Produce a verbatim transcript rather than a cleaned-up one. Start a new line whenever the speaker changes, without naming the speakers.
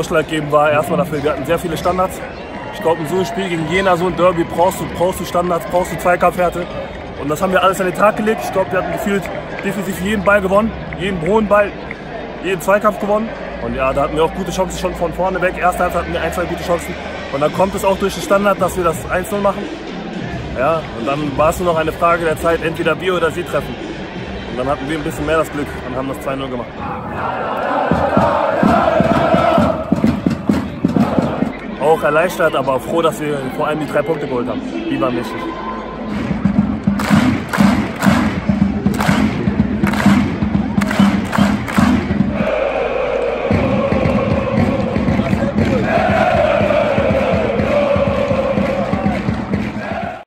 ausschlaggebend war erstmal dafür, wir hatten sehr viele Standards. Ich glaube, in so einem Spiel gegen Jena, so ein Derby, brauchst du, brauchst du Standards, brauchst du Zweikampfhärte. Und das haben wir alles an den Tag gelegt. Ich glaube, wir hatten gefühlt defensiv jeden Ball gewonnen, jeden hohen Ball, jeden Zweikampf gewonnen. Und ja, da hatten wir auch gute Chancen schon von vorne weg. Erste Halbzeit hatten wir ein, zwei gute Chancen. Und dann kommt es auch durch den Standard, dass wir das eins null machen. Ja, und dann war es nur noch eine Frage der Zeit, entweder wir oder sie treffen. Und dann hatten wir ein bisschen mehr das Glück und haben das zwei null gemacht. Auch erleichtert, aber froh, dass wir vor allem die drei Punkte geholt haben. Die waren wichtig.